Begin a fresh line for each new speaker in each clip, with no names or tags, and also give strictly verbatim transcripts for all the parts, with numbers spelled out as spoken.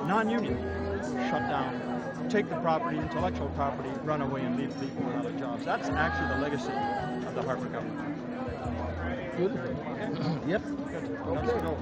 non-union, shut down, take the property, intellectual property, run away and leave people without jobs. That's actually the legacy of the Harper government.
Beautiful. Yep.
That's the goal.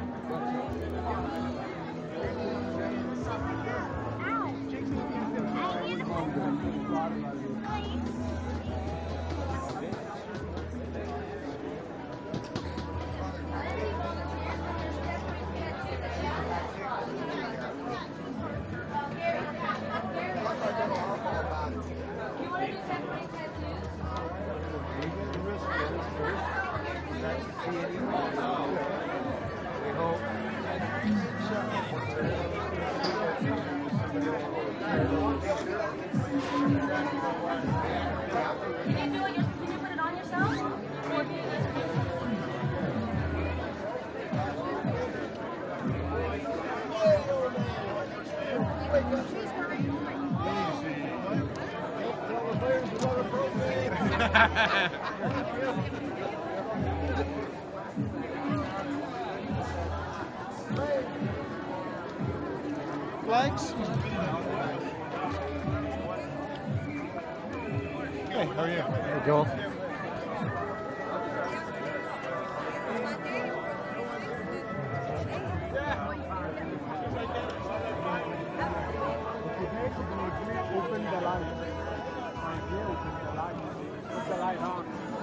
Flags? Hey, how are you?
Hey, Joel.
Open the light. Open the light. Put the light on.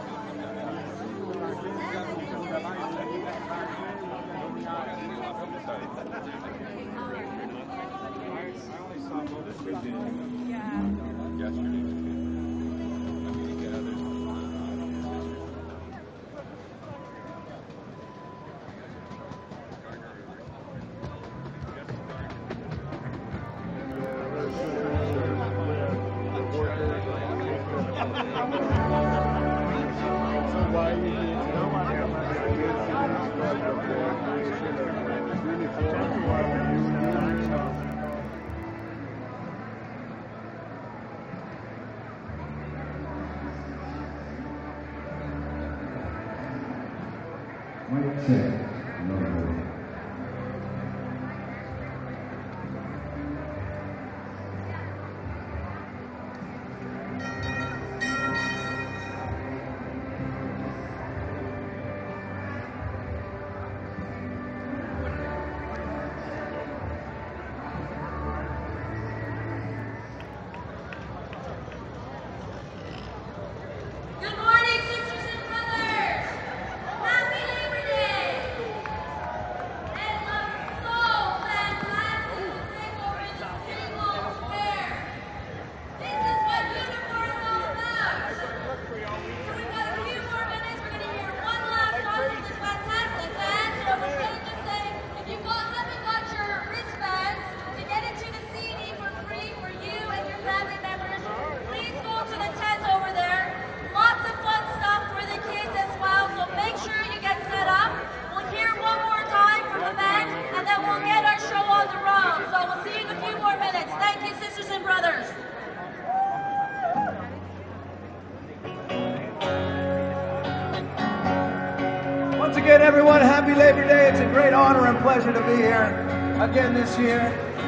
Once again, everyone, happy Labor Day. It's a great honor and pleasure to be here again this year.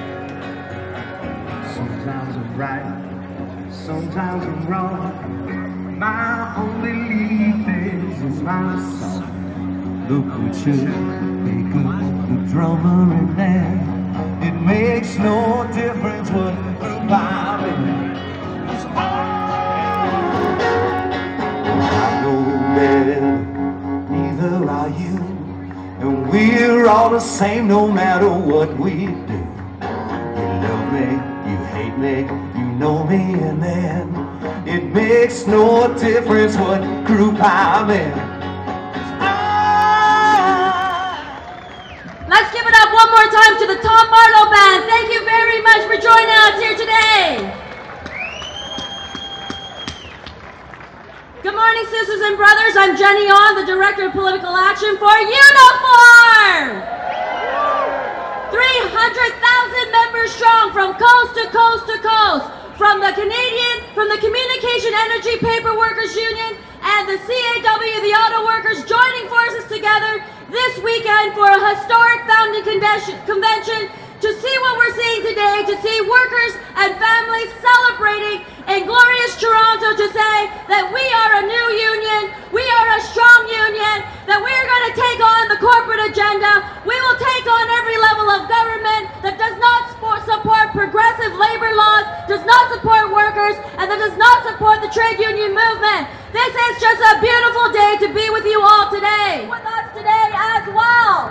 Sometimes I'm right, sometimes I'm wrong. My only belief is my song. Look what you make of the drummer in there. It makes no difference what group I'm in. I know better. Neither are you, and we're all the same no matter what we do. You love me, you hate me, you know me, and then it makes no difference what group I'm in.
Let's give it up one more time to the Tom Barlow Band. Thank you very much for joining us here today. Good morning, sisters and brothers. I'm Jenny On, the Director of Political Action for Unifor! three hundred thousand members strong from coast to coast to coast, from the Canadian, from the Communication Energy Paper Workers Union and the C A W, the auto workers, joining forces together this weekend for a historic founding convention, convention to see what we're seeing today, to see workers and families celebrating in glorious Toronto, to say that we are a new union, we are a strong union, that we are going to take on the corporate agenda. We will take on every level of government that does not support progressive labor laws, does not support workers, and that does not support the trade union movement. This is just a beautiful day to be with you all today. With us today as well.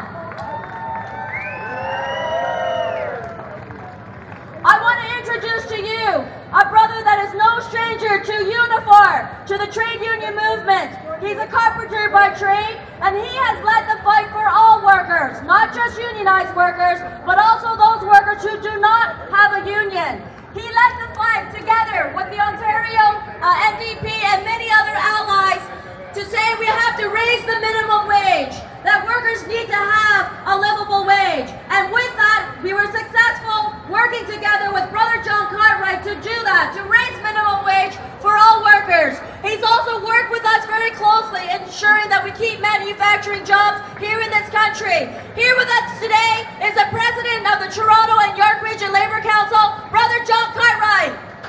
I want to introduce to you a brother that is no stranger to Unifor, to the trade union movement. He's a carpenter by trade, and he has led the fight for all workers, not just unionized workers, but also those workers who do not have a union. He led the fight together with the Ontario uh, N D P and many other allies to say we have to raise the minimum wage, that workers need to have a livable wage. And with that, we were successful working together with Brother John Cartwright to do that, to raise minimum wage for all workers. He's also worked with us very closely, ensuring that we keep manufacturing jobs here in this country. Here with us today is the president of the Toronto and York Region Labour Council, Brother John Cartwright.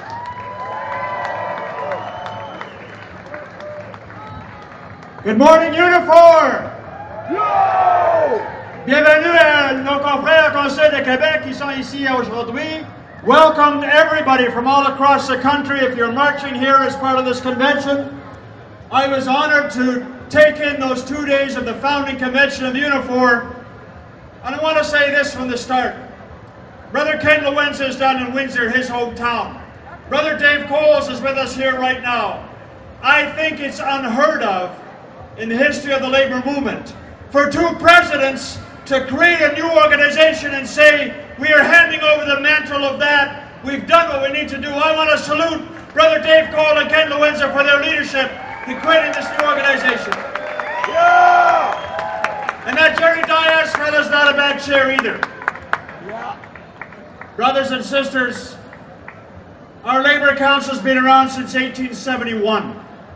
Good morning, Unifor! Bienvenue à nos confrères au Conseil de Québec qui sont ici aujourd'hui. Welcome to everybody from all across the country if you're marching here as part of this convention. I was honored to take in those two days of the founding convention of Unifor. And I want to say this from the start. Brother Ken Lewins is down in Windsor, his hometown. Brother Dave Coles is with us here right now. I think it's unheard of in the history of the labor movement for two presidents to create a new organization and say, we are handing over the mantle of that. We've done what we need to do. I want to salute Brother Dave Cole and Ken Lewinser for their leadership in creating this new organization. Yeah! And that Jerry Diaz fella's not a bad chair either. Yeah. Brothers and sisters, our Labor Council's been around since eighteen seventy-one.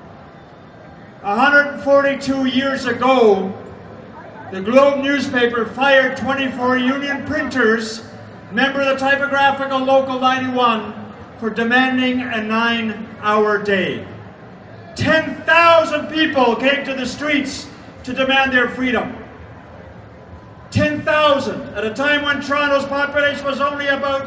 one hundred forty-two years ago, the Globe newspaper fired twenty-four union printers, member of the Typographical Local ninety-one, for demanding a nine-hour day. ten thousand people came to the streets to demand their freedom. ten thousand, at a time when Toronto's population was only about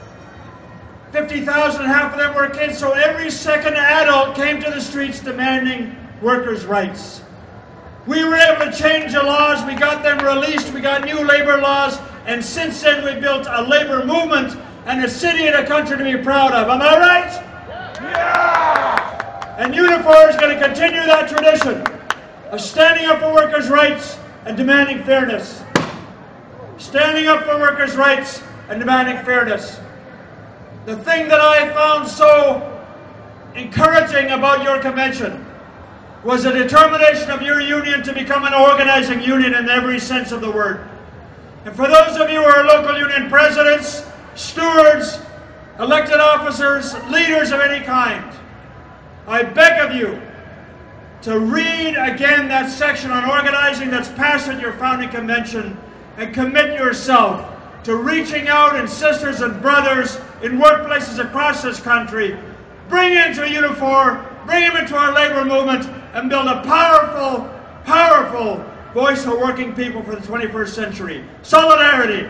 fifty thousand, half of them were kids, so every second adult came to the streets demanding workers' rights. We were able to change the laws, we got them released, we got new labor laws, and since then we built a labor movement and a city and a country to be proud of. Am I right? Yeah! And Unifor is going to continue that tradition of standing up for workers' rights and demanding fairness. Standing up for workers' rights and demanding fairness. The thing that I found so encouraging about your convention was the determination of your union to become an organizing union in every sense of the word. And for those of you who are local union presidents, stewards, elected officers, leaders of any kind, I beg of you to read again that section on organizing that's passed at your founding convention and commit yourself to reaching out in sisters and brothers in workplaces across this country, bring into Unifor, bring them into our labor movement, and build a powerful, powerful voice for working people for the twenty-first century. Solidarity.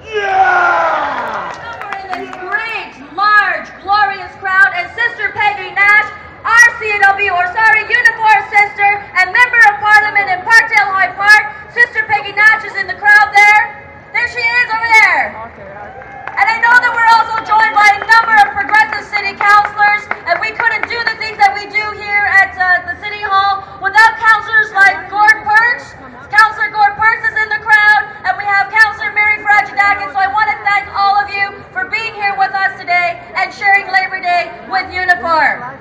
Yeah!
We're in this great, large, glorious crowd, and Sister Peggy Nash, our C A W, or sorry, Unifor sister and member of Parliament in Parkdale High Park. Sister Peggy Nash is in the crowd there. There she is over there. And I know that we're also joined by a number of progressive city councillors, and we couldn't do the things that we do here at uh, the City Hall without councillors like Gord Perch. Councillor Gord Perch is in the crowd, and we have Councillor Mary Fragidakis. So I want to thank all of you for being here with us today and sharing Labor Day with Unifor.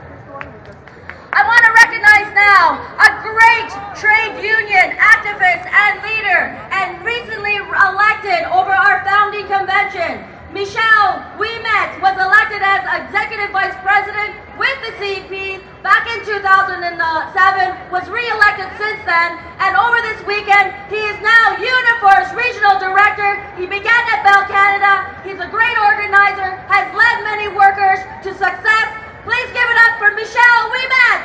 I want to recognize now a great trade union activist and leader, and recently elected over our founding convention. Michel, Ouimet was elected as Executive Vice President with the C E P back in two thousand seven, was re-elected since then, and over this weekend, he is now Unifor's regional director. He began at Bell Canada. He's a great organizer, has led many workers to success. Please give it up for Michel Ouimet.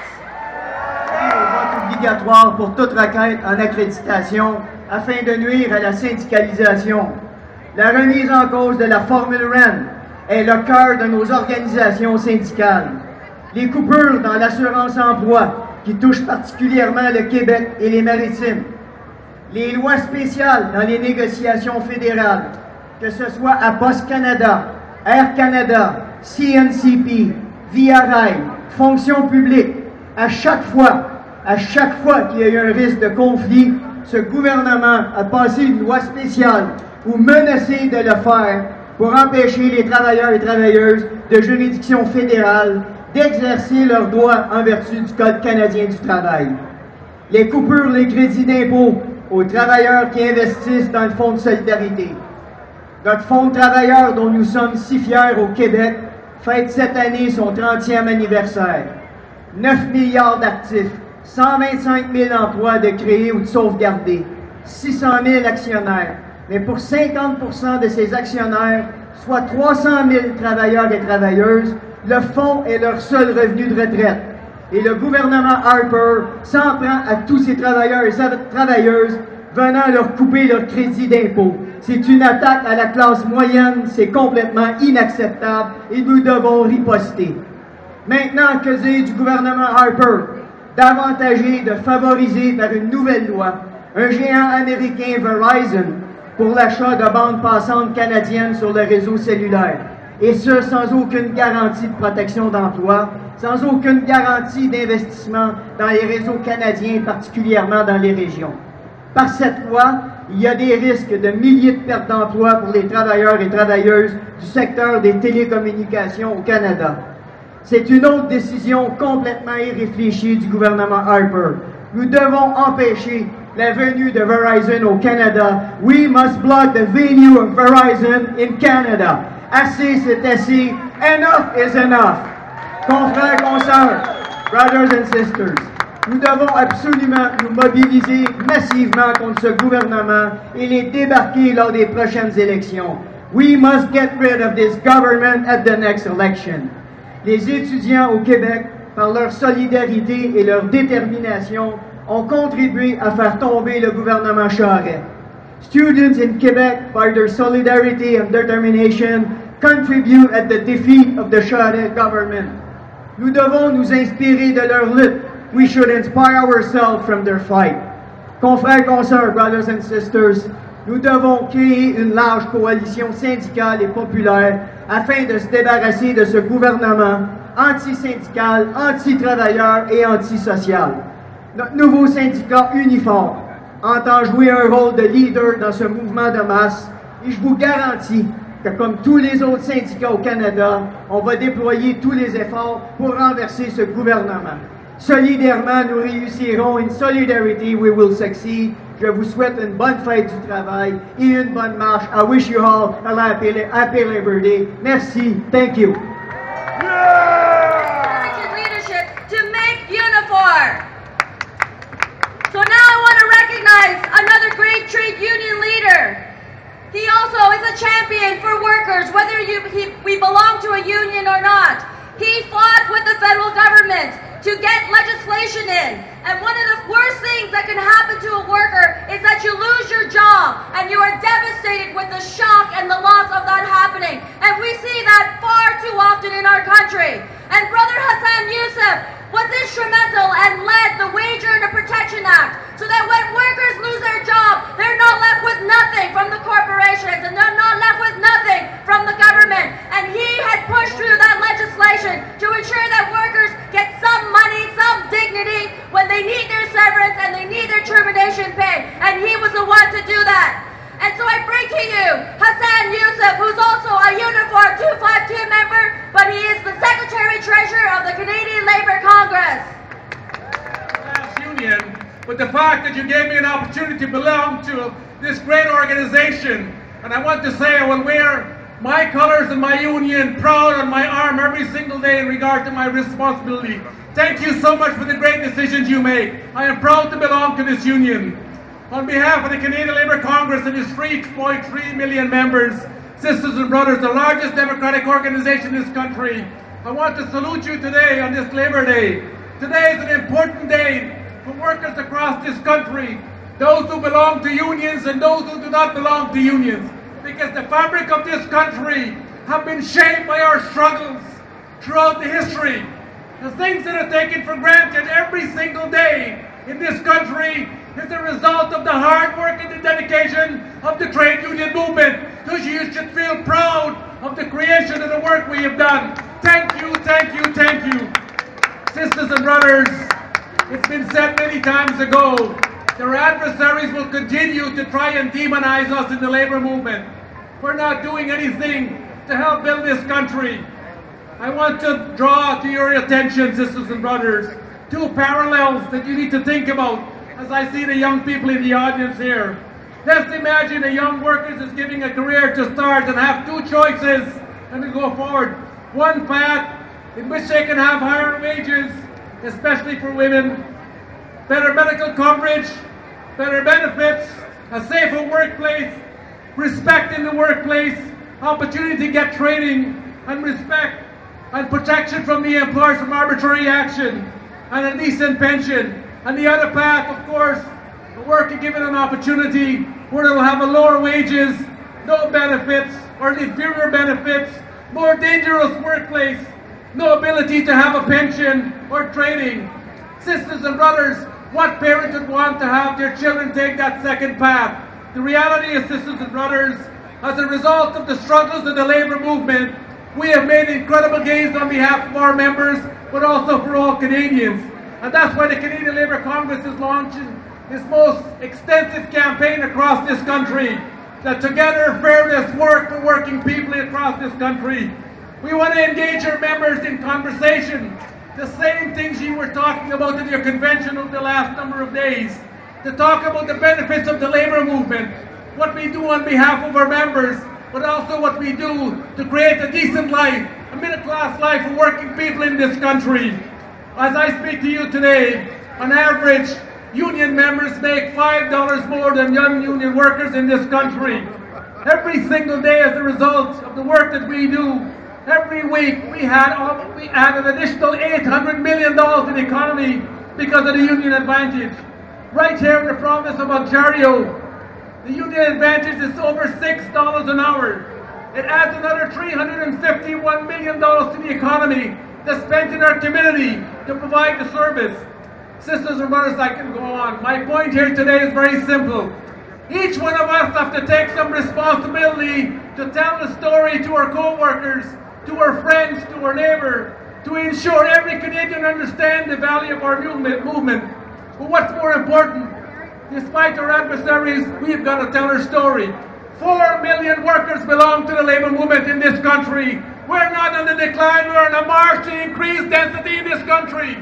Au vote obligatoire pour toute requête en accréditation afin de nuire à la syndicalisation. La remise en cause de la formule R E N est le cœur de nos organisations syndicales. Les coupures dans l'assurance-emploi qui touchent particulièrement le Québec et les Maritimes. Les lois spéciales dans les négociations fédérales, que ce soit à Post Canada, Air Canada, C N C P, Via Rail, Fonction publique. À chaque fois, à chaque fois qu'il y a eu un risque de conflit, ce gouvernement a passé une loi spéciale ou menacé de le faire pour empêcher les travailleurs et travailleuses de juridiction fédérale d'exercer leurs droits en vertu du Code canadien du travail. Les coupures des crédits d'impôt aux travailleurs qui investissent dans le Fonds de solidarité. Notre Fonds de travailleurs dont nous sommes si fiers au Québec fête cette année son trentième anniversaire. neuf milliards d'actifs, cent vingt-cinq mille emplois de créés ou de sauvegardés, six cent mille actionnaires. Mais pour cinquante pour cent de ces actionnaires, soit trois cent mille travailleurs et travailleuses, le fonds est leur seul revenu de retraite. Et le gouvernement Harper s'en prend à tous ces travailleurs et travailleuses venant leur couper leur crédit d'impôt. C'est une attaque à la classe moyenne, c'est complètement inacceptable et nous devons riposter. Maintenant, que dire du gouvernement Harper? D'avantagé de favoriser par une nouvelle loi un géant américain Verizon pour l'achat de bandes passantes canadiennes sur le réseau cellulaire. Et ce, sans aucune garantie de protection d'emploi, sans aucune garantie d'investissement dans les réseaux canadiens, particulièrement dans les régions. Par cette loi, il y a des risques de milliers de pertes d'emplois pour les travailleurs et travailleuses du secteur des télécommunications au Canada. C'est une autre décision complètement irréfléchie du gouvernement Harper. Nous devons empêcher la venue de Verizon au Canada. We must block the venue of Verizon in Canada. Assez, c'est assez. Enough is enough. Confrères, consoeurs, brothers and sisters, nous devons absolument nous mobiliser massivement contre ce gouvernement et les débarquer lors des prochaines élections. We must get rid of this government at the next election. Les étudiants au Québec, par leur solidarité et leur détermination, ont contribué à faire tomber le gouvernement Charest. Students in Quebec, by their solidarity and determination, contribute at the defeat of the Charest government. Nous devons nous inspirer de leur lutte. We should inspire ourselves from their fight. Confrères, consoeurs, brothers and sisters, nous devons créer une large coalition syndicale et populaire afin de se débarrasser de ce gouvernement anti-syndical, anti-travailleur et anti-social. Notre nouveau syndicat Unifor entend jouer un rôle de leader dans ce mouvement de masse et je vous garantis que comme tous les autres syndicats au Canada, on va déployer tous les efforts pour renverser ce gouvernement. Solidairement, nous réussirons. In solidarity, we will succeed. Je vous souhaite une bonne fête du travail et une bonne marche. I wish you all a happy, happy Labor Day. Merci. Thank you.
Leadership to make Unifor. So now I want to recognize another great trade union leader. He also is a champion for workers, whether you, he, we belong to a union or not. He fought with the federal government to get legislation in. And one of the worst things that can happen to a worker is that you lose your job and you are devastated with the shock and the loss of that happening. And we see that far too often in our country. And Brother Hassan Yussuff was instrumental and led the Wage Earner Protection Act so that when workers lose their job, they're not left with nothing from the corporations and they're not left with nothing from the government. And he had pushed through that legislation to ensure that workers get some money, some dignity when they need their severance and they need their termination pay. And he was the one to do that. And so I bring to you Hassan Yussuff, who's also a Unifor two fifty-two member, but he is the Secretary-Treasurer of the Canadian Labour Congress.
Union, but the fact that you gave me an opportunity to belong to this great organization, and I want to say I will wear my colors and my union proud on my arm every single day in regard to my responsibility Thank you so much for the great decisions you make. I am proud to belong to this union. On behalf of the Canadian Labour Congress and its three point three million members, sisters and brothers, the largest democratic organization in this country, I want to salute you today on this Labour Day. Today is an important day for workers across this country, those who belong to unions and those who do not belong to unions, because the fabric of this country have been shaped by our struggles throughout the history. The things that are taken for granted every single day in this country is the result of the hard work and the dedication of the trade union movement. So you should feel proud of the creation of the work we have done. Thank you, thank you, thank you. Sisters and brothers, it's been said many times ago, their adversaries will continue to try and demonize us in the labor movement. We're not doing anything to help build this country. I want to draw to your attention, sisters and brothers, two parallels that you need to think about as I see the young people in the audience here. Let's imagine a young worker is giving a career to start and have two choices and to go forward. One path in which they can have higher wages, especially for women, better medical coverage, better benefits, a safer workplace, respect in the workplace, opportunity to get training and respect and protection from the employers from arbitrary action, and a decent pension. And the other path, of course, the worker given an opportunity where they'll have a lower wages, no benefits, or inferior benefits, more dangerous workplace, no ability to have a pension or training. Sisters and brothers, what parent would want to have their children take that second path? The reality is, sisters and brothers, as a result of the struggles of the labor movement, we have made incredible gains on behalf of our members, but also for all Canadians. And that's why the Canadian Labour Congress is launching its most extensive campaign across this country, that together fairness work for working people across this country. We want to engage our members in conversation, the same things you were talking about in your convention over the last number of days, to talk about the benefits of the labour movement, what we do on behalf of our members, but also what we do to create a decent life, a middle-class life for working people in this country. As I speak to you today, on average, union members make five dollars more than non-union workers in this country. Every single day, as a result of the work that we do, every week we had we add an additional eight hundred million dollars in the economy because of the union advantage. Right here in the province of Ontario, the union advantage is over six dollars an hour. It adds another three hundred fifty-one million dollars to the economy that's spent in our community to provide the service. Sisters and brothers, I can go on. My point here today is very simple. Each one of us have to take some responsibility to tell the story to our co-workers, to our friends, to our neighbor, to ensure every Canadian understands the value of our movement. But what's more important, despite our adversaries, we've got to tell our story. Four million workers belong to the labour movement in this country. We're not on the decline, we're on a march to increase density in this country.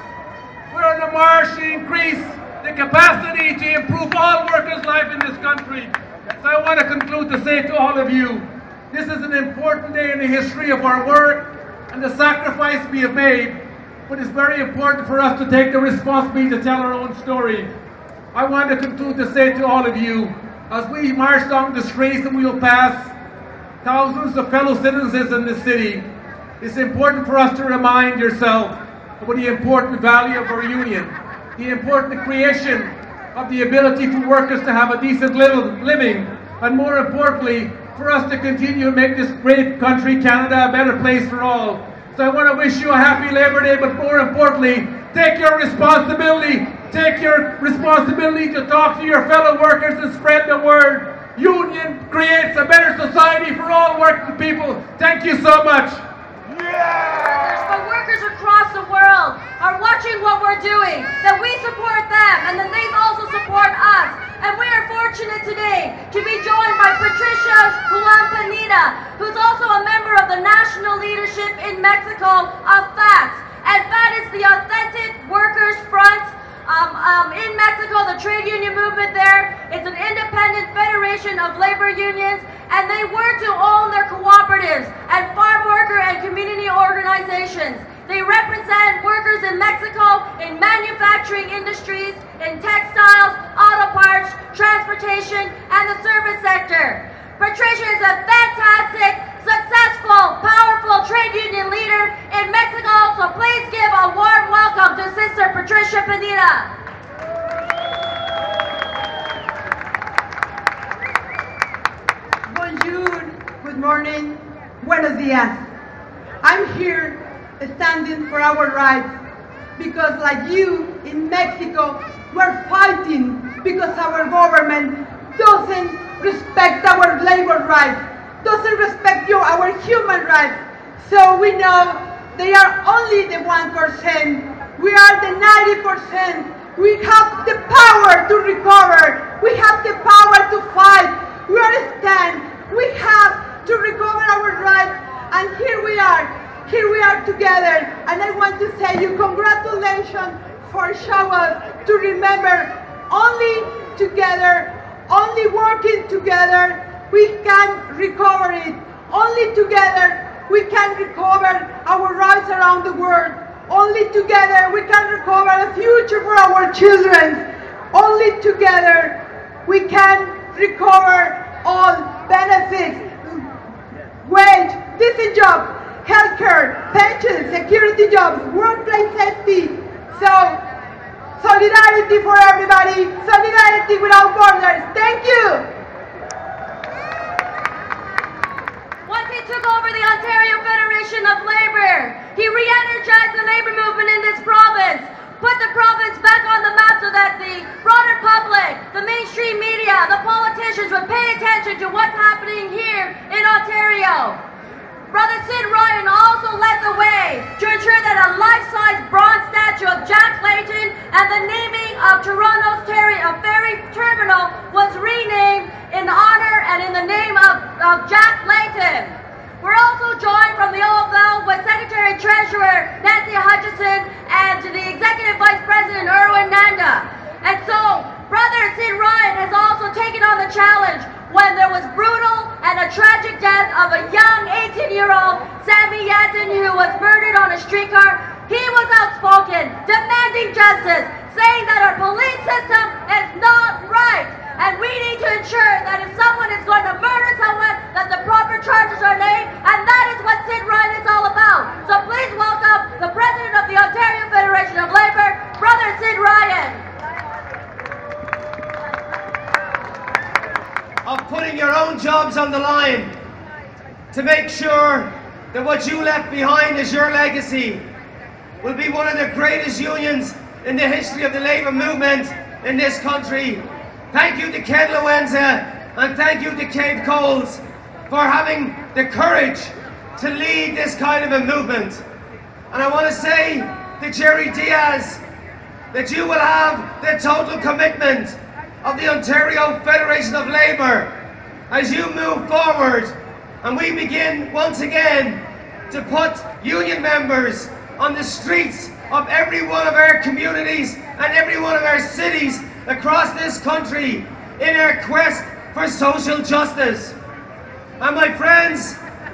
We're on a march to increase the capacity to improve all workers' life in this country. So I want to conclude to say to all of you, this is an important day in the history of our work and the sacrifice we have made, but it's very important for us to take the responsibility to tell our own story. I want to conclude to say to all of you, as we march down the streets and we will pass thousands of fellow citizens in the city, it's important for us to remind yourself about the important value of our union, the important creation of the ability for workers to have a decent living, and more importantly, for us to continue to make this great country, Canada, a better place for all. So I want to wish you a happy Labour Day, but more importantly, take your responsibility, take your responsibility to talk to your fellow workers and spread the word. Union creates a better society for all working people. Thank you so much.
Yeah! But workers across the world are watching what we're doing, that we support them, and that they also support us. And we are fortunate today to be joined by Patricia, Juan, Pineda, who's also a member of the national leadership in Mexico of F A T. And F A T is the Authentic Workers Front um, um, in Mexico, the trade union movement there. It's an independent federation of labor unions, and they work to own their cooperatives and farm worker and community organizations. They represent workers workers in Mexico in manufacturing industries, in textiles, auto parts, transportation, and the service sector. Patricia is a fantastic, successful, powerful trade union leader in Mexico, so please give a warm welcome to Sister Patricia Pineda.
Bonjour, good morning, buenos dias. I'm here standing for our rights because, like you in Mexico, we're fighting because our government doesn't respect our labor rights, doesn't respect you, our human rights. So we know they are only the one percent. We are the ninety percent. We have the power to recover. We have the power to fight. We understand. We have to recover our rights. And here we are. Here we are together. And I want to say you congratulations for showing us to remember only together, only working together, we can recover it. Only together we can recover our rights around the world. Only together we can recover a future for our children. Only together we can recover all benefits, wage, decent jobs, healthcare, pensions, security jobs, workplace safety. So, solidarity for everybody, solidarity without borders. Thank you.
Once he took over the Ontario Federation of Labour, he re-energized the labour movement in this province, put the province back on the map so that the broader public, the mainstream media, the politicians would pay attention to what's happening here in Ontario. Brother Sid Ryan also led the way to ensure that a life-size bronze statue of Jack Layton and the naming of Toronto's ter- uh, ferry terminal was renamed in honor and in the name of, of Jack Layton. We're also joined from the O F L with Secretary Treasurer Nancy Hutchison and to the Executive Vice President Erwin Nanda. And so, Brother Sid Ryan has also taken on the challenge when there was brutal and a tragic death of a young eighteen-year-old Sammy Yatin who was murdered on a streetcar. He was outspoken, demanding justice, saying that our police system is not right. And we need to ensure that if someone is going to murder someone, that the proper charges are named, and that is what Sid Ryan is all about. So please welcome the President of the Ontario Federation of Labour, Brother Sid Ryan.
Of putting your own jobs on the line to make sure that what you left behind as your legacy will be one of the greatest unions in the history of the labour movement in this country. Thank you to Ken Loenza and thank you to Kate Coles for having the courage to lead this kind of a movement. And I want to say to Jerry Diaz that you will have the total commitment of the Ontario Federation of Labour as you move forward and we begin once again to put union members on the streets of every one of our communities and every one of our cities across this country in our quest for social justice. And my friends,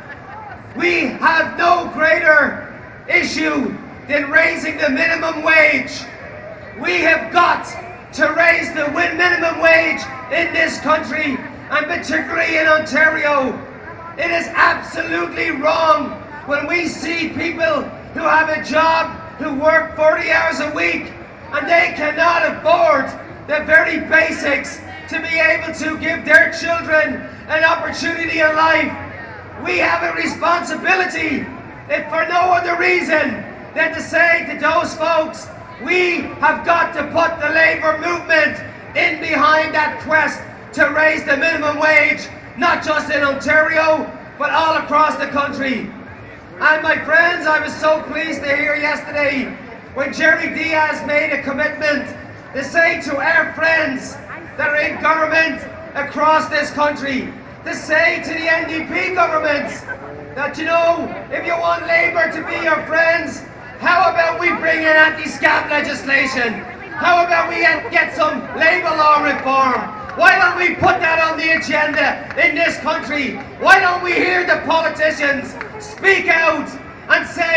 we have no greater issue than raising the minimum wage. We have got to raise the minimum wage in this country, and particularly in Ontario. It is absolutely wrong when we see people who have a job, who work forty hours a week, and they cannot afford the very basics to be able to give their children an opportunity in life. We have a responsibility, if for no other reason than to say to those folks, we have got to put the labour movement in behind that quest to raise the minimum wage, not just in Ontario, but all across the country. And my friends, I was so pleased to hear yesterday when Jerry Diaz made a commitment to say to our friends that are in government across this country, to say to the N D P governments that, you know, if you want Labour to be your friends, how about we bring in anti-scam legislation? How about we get some labour law reform? Why don't we put that on the agenda in this country? Why don't we hear the politicians speak out and say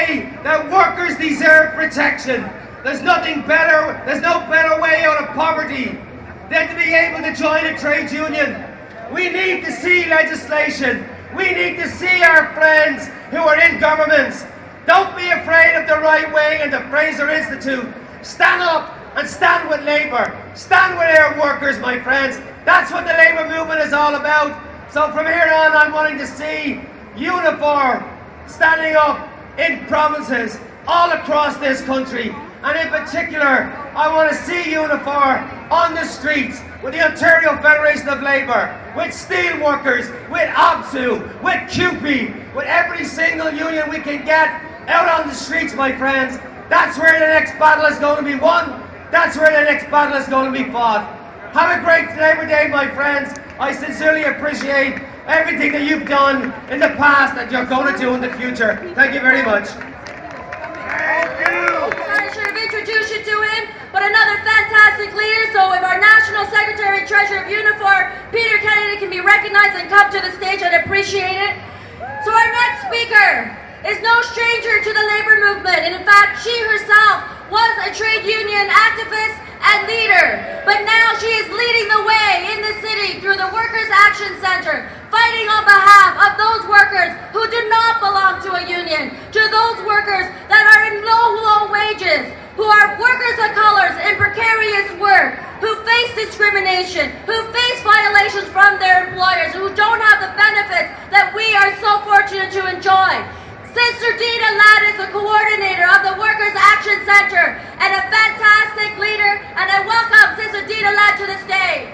say that workers deserve protection. There's nothing better, there's no better way out of poverty than to be able to join a trade union. We need to see legislation. We need to see our friends who are in governments. Don't be afraid of the right wing and the Fraser Institute. Stand up and stand with Labour. Stand with our workers, my friends. That's what the Labour movement is all about. So from here on, I'm wanting to see Unifor standing up in provinces all across this country. And in particular, I want to see Unifor on the streets with the Ontario Federation of Labour, with steelworkers, with O B S U, with C U P I, with every single union we can get out on the streets, my friends. That's where the next battle is going to be won. That's where the next battle is going to be fought. Have a great Labour Day, my friends. I sincerely appreciate everything that you've done in the past and you're going to do in the future. Thank you very much.
Thank you. I should have introduced you to him, but another fantastic leader. So if our National Secretary and Treasurer of Unifor, Peter Kennedy, can be recognized and come to the stage, I'd appreciate it. So our next speaker is no stranger to the labor movement, and in fact, she herself was a trade union activist and leader, but now she is leading the way in the city through the Workers' Action Center, fighting on behalf of those workers who do not belong to a union, to those workers that are in low, low wages, who are workers of colors in precarious work, who face discrimination, who face violations from their employers, who don't have the benefits that we are so fortunate to enjoy. Sister Deena Ladd is the coordinator of the Workers' Action Center and a fantastic leader, and I welcome Sister Deena Ladd to the stage.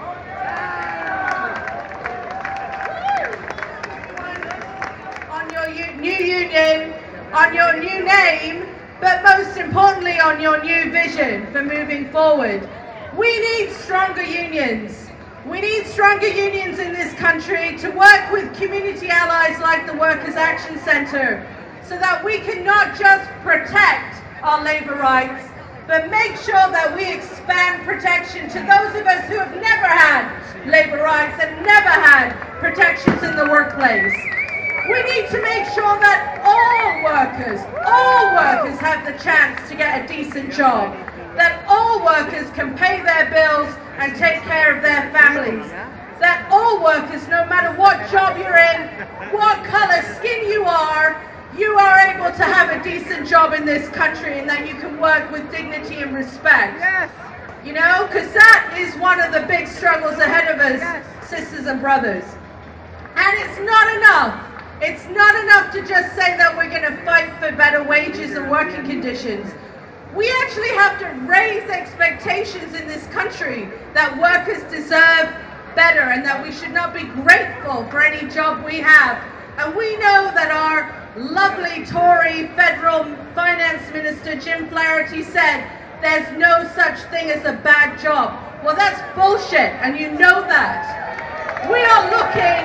On your new union, on your new name, but most importantly on your new vision for moving forward. We need stronger unions. We need stronger unions in this country to work with community allies like the Workers' Action Center so that we can not just protect our labor rights, but make sure that we expand protection to those of us who have never had labor rights and never had protections in the workplace. We need to make sure that all workers, all workers have the chance to get a decent job, that all workers can pay their bills and take care of their families, that all workers, no matter what job you're in, what color skin you are, you are able to have a decent job in this country and that you can work with dignity and respect. Yes. You know, because that is one of the big struggles ahead of us, yes, sisters and brothers. And it's not enough. It's not enough to just say that we're going to fight for better wages and working conditions. We actually have to raise expectations in this country that workers deserve better and that we should not be grateful for any job we have. And we know that our lovely Tory federal finance minister Jim Flaherty said there's no such thing as a bad job. Well, that's bullshit, and you know that. We are looking,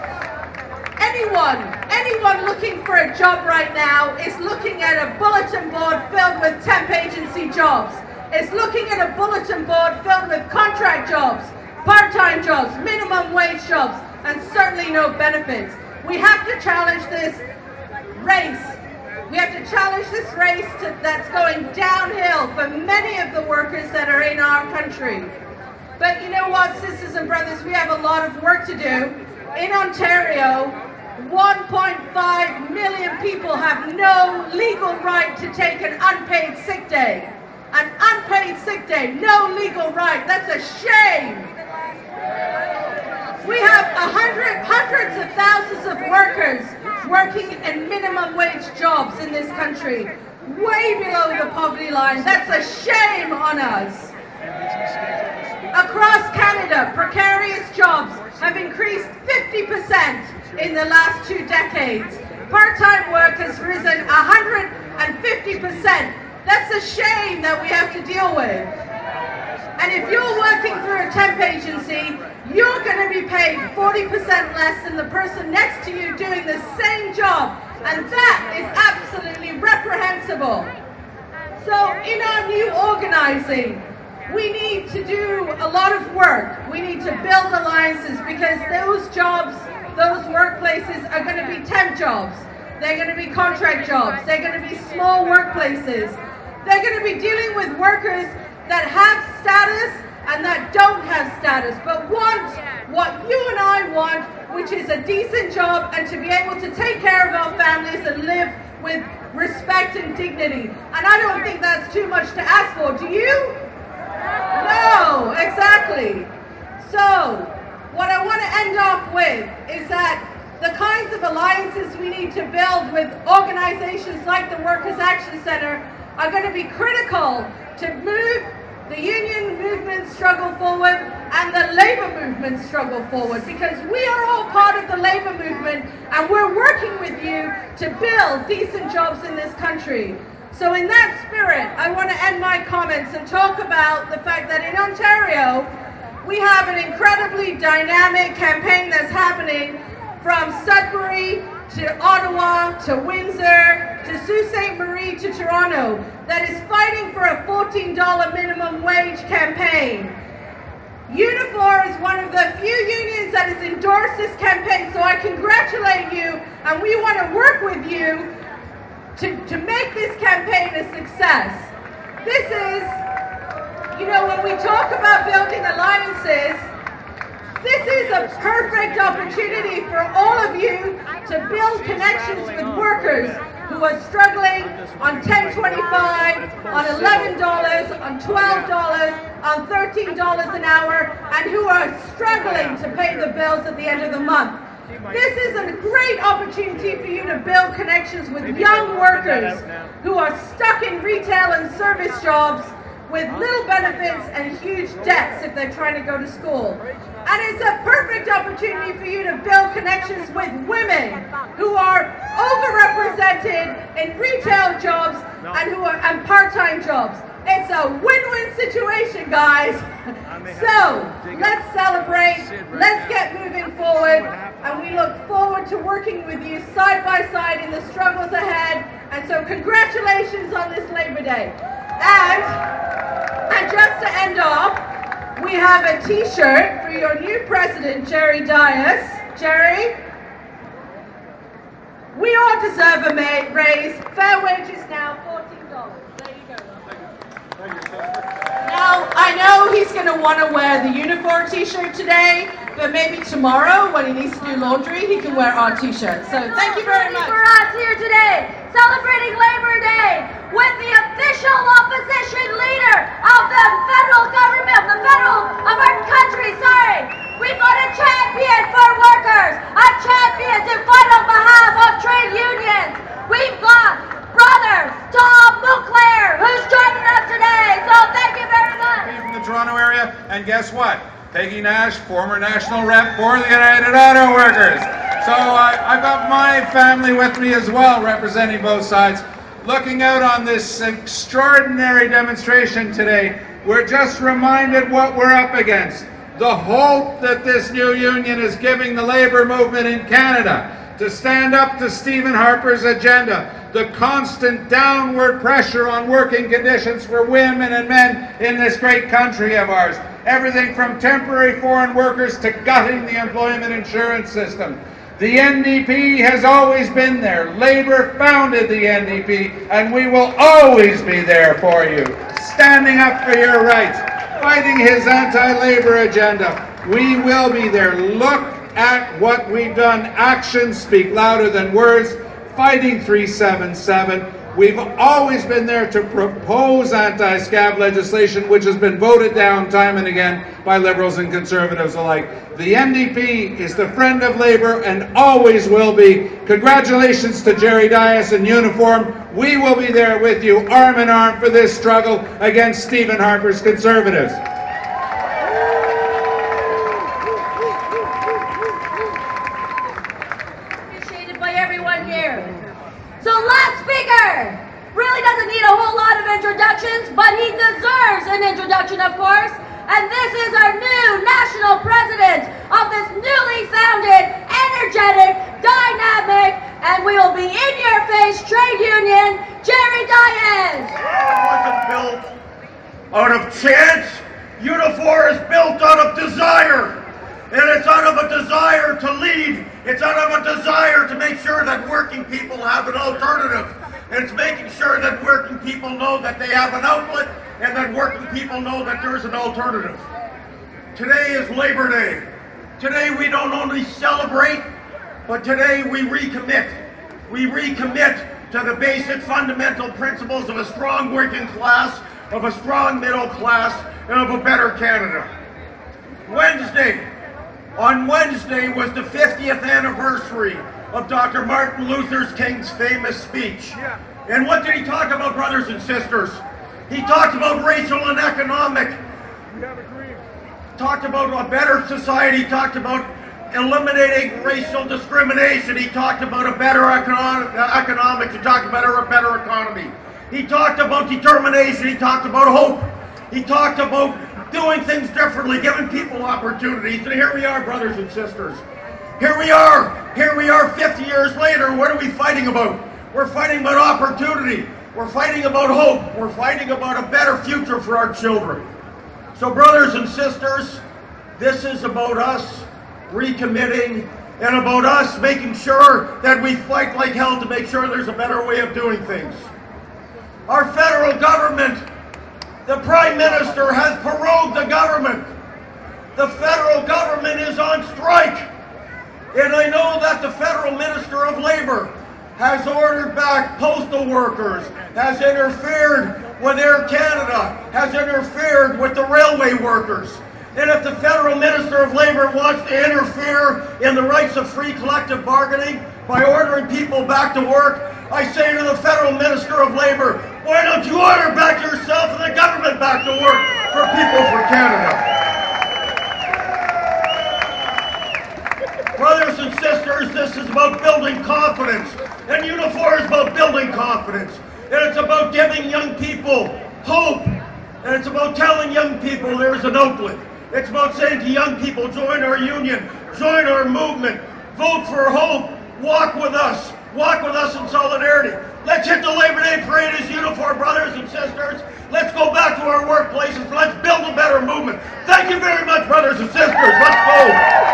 anyone, anyone looking for a job right now is looking at a bulletin board filled with temp agency jobs. It's looking at a bulletin board filled with contract jobs, part-time jobs, minimum wage jobs, and certainly no benefits. We have to challenge this race. We have to challenge this race to, that's going downhill for many of the workers that are in our country. But you know what, sisters and brothers, we have a lot of work to do. In Ontario, one point five million people have no legal right to take an unpaid sick day. An unpaid sick day, no legal right. That's a shame. We have a hundred, hundreds of thousands of workers working in minimum wage jobs in this country, way below the poverty line. That's a shame on us. Across Canada, precarious jobs have increased fifty percent in the last two decades. Part-time work has risen one hundred fifty percent. That's a shame that we have to deal with. And if you're working through a temp agency, you're going to be paid forty percent less than the person next to you doing the same job. And that is absolutely reprehensible. So in our new organizing, we need to do a lot of work. We need to build alliances because those jobs, those workplaces are going to be temp jobs. They're going to be contract jobs. They're going to be small workplaces. They're going to be dealing with workers that have status and that don't have status, but want what you and I want, which is a decent job and to be able to take care of our families and live with respect and dignity. And I don't think that's too much to ask for. Do you? No, exactly. So, what I want to end off with is that the kinds of alliances we need to build with organizations like the Workers' Action Center are going to be critical to move the union movement struggle forward and the labor movement struggle forward, because we are all part of the labor movement and we're working with you to build decent jobs in this country. So in that spirit, I want to end my comments and talk about the fact that in Ontario, we have an incredibly dynamic campaign that's happening from Sudbury to Ottawa to Windsor to Sault Ste. Marie to Toronto that is fighting for a fourteen dollar minimum wage campaign. Unifor is one of the few unions that has endorsed this campaign, so I congratulate you, and we want to work with you to, to make this campaign a success. This is, you know, when we talk about building alliances, this is a perfect opportunity for all of you to build connections with workers who are struggling on ten twenty-five, on eleven dollars, on twelve dollars, on thirteen dollars an hour, and who are struggling to pay the bills at the end of the month. This is a great opportunity for you to build connections with young workers who are stuck in retail and service jobs with little benefits and huge debts if they're trying to go to school. And it's a perfect opportunity for you to build connections with women who are overrepresented in retail jobs and who are and part-time jobs. It's a win-win situation, guys. So let's celebrate, let's get moving forward, and we look forward to working with you side by side in the struggles ahead. And so congratulations on this Labor Day. And, and just to end off, we have a t-shirt for your new president, Jerry Dias. Jerry, we all deserve a raise. Fair wages now, fourteen dollars. There you go. Thank you, now, I know he's going to want to wear the Unifor t-shirt today, but maybe tomorrow when he needs to do laundry, he can wear our t-shirt. So thank you very much.
For us here today, celebrating Labor Day with the official opposition leader of the federal government, the federal of our country, sorry. We've got a champion for workers, a champion to fight on behalf of trade unions. We've got brother Tom Mulcair, who's joining us today. So thank you very much.
From the Toronto area, and guess what? Peggy Nash, former national rep for the United Auto Workers. So uh, I've got my family with me as well, representing both sides. Looking out on this extraordinary demonstration today, we're just reminded what we're up against. The hope that this new union is giving the labor movement in Canada to stand up to Stephen Harper's agenda, the constant downward pressure on working conditions for women and men in this great country of ours. Everything from temporary foreign workers to gutting the employment insurance system. The N D P has always been there. Labor founded the N D P, and we will always be there for you, standing up for your rights, fighting his anti-labor agenda. We will be there. Look at what we've done. Actions speak louder than words. Fighting three seven seven. We've always been there to propose anti-scab legislation, which has been voted down time and again by Liberals and Conservatives alike. The N D P is the friend of Labour and always will be. Congratulations to Jerry Dias in uniform. We will be there with you, arm in arm, for this struggle against Stephen Harper's Conservatives.
Appreciated by everyone here. So last speaker really doesn't need a whole lot of introductions, but he deserves an introduction, of course. And this is our new national president of this newly founded, energetic, dynamic, and we will be in your face trade union, Jerry Dias.
It wasn't built out of chance. Unifor is built out of desire. And it's out of a desire to lead It's out of a desire to make sure that working people have an alternative. And it's making sure that working people know that they have an outlet and that working people know that there's an alternative. Today is Labor Day. Today we don't only celebrate, but today we recommit. We recommit to the basic fundamental principles of a strong working class, of a strong middle class, and of a better Canada. Wednesday, on Wednesday was the fiftieth anniversary of Doctor Martin Luther King's famous speech. And what did he talk about, brothers and sisters? He talked about racial and economic. Talked about a better society. He talked about eliminating racial discrimination. He talked about a better economic, uh, economics. He talked about a better economy. He talked about determination. He talked about hope. He talked about doing things differently, giving people opportunities. And here we are, brothers and sisters. Here we are. Here we are fifty years later. What are we fighting about? We're fighting about opportunity. We're fighting about hope. We're fighting about a better future for our children. So, brothers and sisters, this is about us recommitting and about us making sure that we fight like hell to make sure there's a better way of doing things. Our federal government, the Prime Minister has prorogued the government. The federal government is on strike. And I know that the Federal Minister of Labor has ordered back postal workers, has interfered with Air Canada, has interfered with the railway workers. And if the Federal Minister of Labor wants to interfere in the rights of free collective bargaining by ordering people back to work, I say to the Federal Minister of Labor, why don't you order back yourself and the government back to work for people for Canada? Brothers and sisters, this is about building confidence. And Unifor is about building confidence. And it's about giving young people hope. And it's about telling young people there's an outlet. It's about saying to young people, join our union, join our movement, vote for hope, walk with us, walk with us in solidarity. Let's hit the Labor Day parade as Unifor, brothers and sisters. Let's go back to our workplaces. Let's build a better movement. Thank you very much, brothers and sisters. Let's go.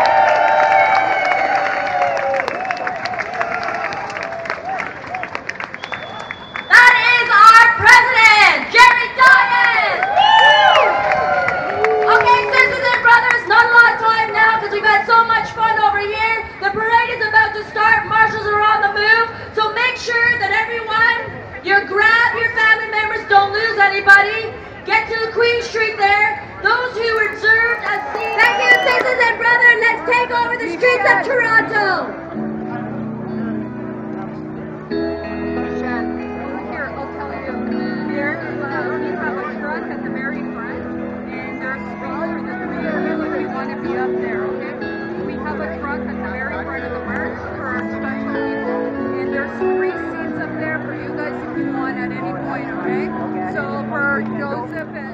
We've had so much fun over here. The parade is about to start. Marshals are on the move. So make sure that everyone, you grab your family members, don't lose anybody. Get to the Queen Street there. Those who were served as seniors.
Thank you, sisters and brothers. Let's take over the streets of Toronto.
Michel, here, I'll tell you. There, uh, we have a truck at the very front, and there's space for the three of you if you want to be up there, okay? We have a truck at the very front of the march for our special people, and there's three seats up there for you guys if you want at any point, okay? So for Joseph and